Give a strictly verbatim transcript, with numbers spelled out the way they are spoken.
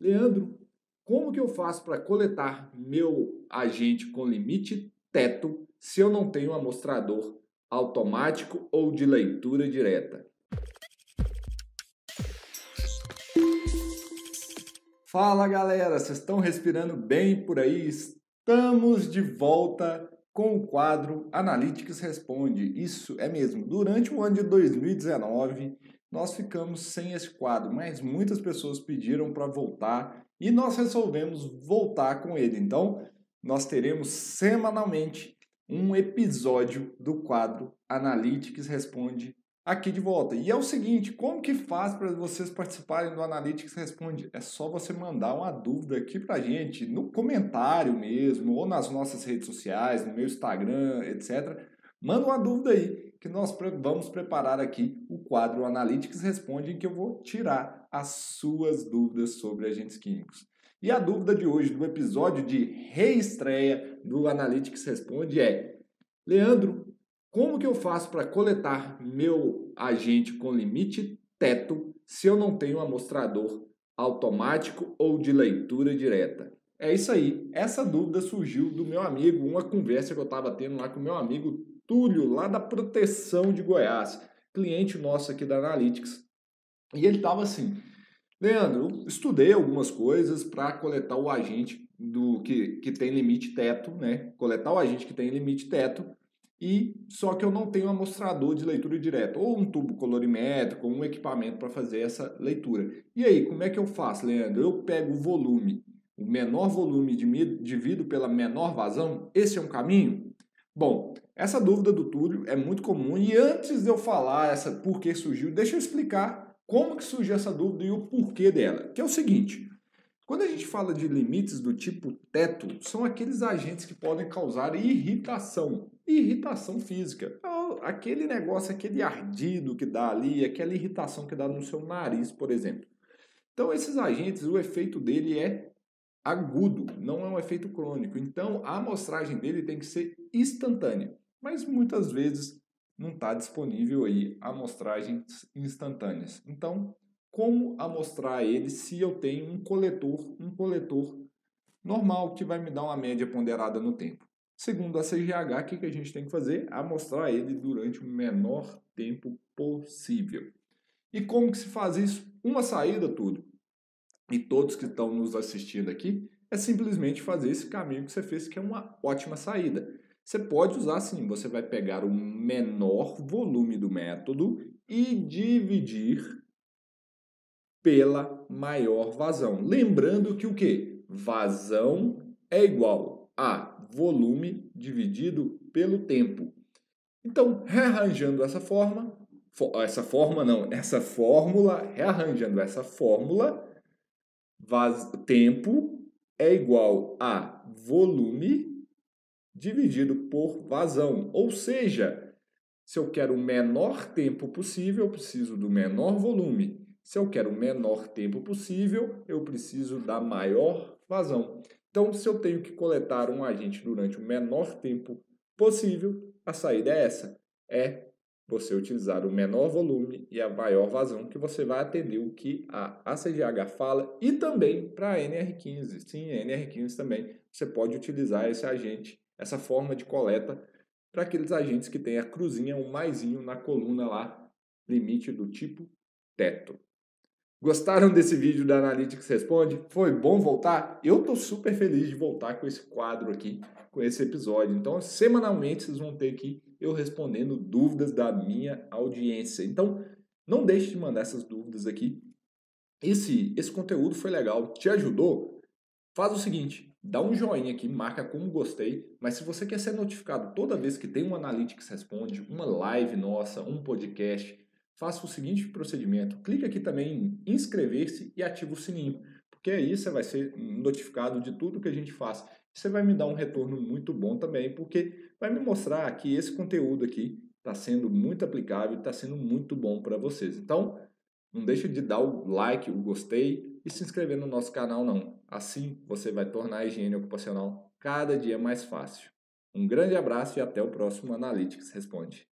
Leandro, como que eu faço para coletar meu agente com limite teto se eu não tenho um amostrador automático ou de leitura direta? Fala galera, vocês estão respirando bem por aí? Estamos de volta com o quadro Analytics Responde. Isso é mesmo, durante o ano de dois mil e dezenove nós ficamos sem esse quadro, mas muitas pessoas pediram para voltar e nós resolvemos voltar com ele. Então, nós teremos semanalmente um episódio do quadro Analytics Responde aqui de volta. E é o seguinte, como que faz para vocês participarem do Analytics Responde? É só você mandar uma dúvida aqui para a gente, no comentário mesmo, ou nas nossas redes sociais, no meu Instagram, etcétera. Manda uma dúvida aí, que nós vamos preparar aqui o quadro Analytics Responde, em que eu vou tirar as suas dúvidas sobre agentes químicos. E a dúvida de hoje, do episódio de reestreia do Analytics Responde é: Leandro, como que eu faço para coletar meu agente com limite teto se eu não tenho um amostrador automático ou de leitura direta? É isso aí. Essa dúvida surgiu do meu amigo, uma conversa que eu estava tendo lá com o meu amigo Túlio, lá da Proteção de Goiás, cliente nosso aqui da Analytics. E ele estava assim: Leandro, eu estudei algumas coisas para coletar o agente do que, que tem limite teto, né? Coletar o agente que tem limite teto, e só que eu não tenho um amostrador de leitura direta, ou um tubo colorimétrico, ou um equipamento para fazer essa leitura. E aí, como é que eu faço, Leandro? Eu pego o volume, o menor volume divido pela menor vazão? Esse é um caminho? Bom, essa dúvida do Túlio é muito comum, e antes de eu falar essa por que surgiu, deixa eu explicar como que surgiu essa dúvida e o porquê dela. Que é o seguinte: quando a gente fala de limites do tipo teto, são aqueles agentes que podem causar irritação, irritação física. Aquele negócio, aquele ardido que dá ali, aquela irritação que dá no seu nariz, por exemplo. Então, esses agentes, o efeito dele é agudo, não é um efeito crônico. Então, a amostragem dele tem que ser instantânea. Mas muitas vezes não está disponível aí amostragens instantâneas. Então, como amostrar ele se eu tenho um coletor, um coletor normal que vai me dar uma média ponderada no tempo? Segundo a C G H, o que a gente tem que fazer? Amostrar ele durante o menor tempo possível. E como que se faz isso? Uma saída, tudo. E todos que estão nos assistindo aqui, é simplesmente fazer esse caminho que você fez, que é uma ótima saída. Você pode usar assim, você vai pegar o menor volume do método e dividir pela maior vazão. Lembrando que o quê? Vazão é igual a volume dividido pelo tempo. Então, rearranjando essa forma, essa forma não, essa fórmula, rearranjando essa fórmula, Vaz... tempo é igual a volume dividido por vazão. Ou seja, se eu quero o menor tempo possível, eu preciso do menor volume. Se eu quero o menor tempo possível, eu preciso da maior vazão. Então, se eu tenho que coletar um agente durante o menor tempo possível, a saída é essa. É você utilizar o menor volume e a maior vazão, que você vai atender o que a A C G H fala, e também para a N R quinze. Sim, a N R quinze também você pode utilizar esse agente, essa forma de coleta, para aqueles agentes que têm a cruzinha, um maisinho na coluna lá, limite do tipo teto. Gostaram desse vídeo da Analytics Responde? Foi bom voltar? Eu estou super feliz de voltar com esse quadro aqui, com esse episódio. Então, semanalmente vocês vão ter aqui eu respondendo dúvidas da minha audiência. Então, não deixe de mandar essas dúvidas aqui. E se esse conteúdo foi legal, te ajudou, faz o seguinte, dá um joinha aqui, marca como gostei, mas se você quer ser notificado toda vez que tem um Analytics Responde, uma live nossa, um podcast, faça o seguinte procedimento, clica aqui também em inscrever-se e ativa o sininho, porque aí você vai ser notificado de tudo que a gente faz. Você vai me dar um retorno muito bom também, porque vai me mostrar que esse conteúdo aqui está sendo muito aplicável, está sendo muito bom para vocês. Então, não deixa de dar o like, o gostei e se inscrever no nosso canal não. Assim você vai tornar a higiene ocupacional cada dia mais fácil. Um grande abraço e até o próximo Analytics Responde.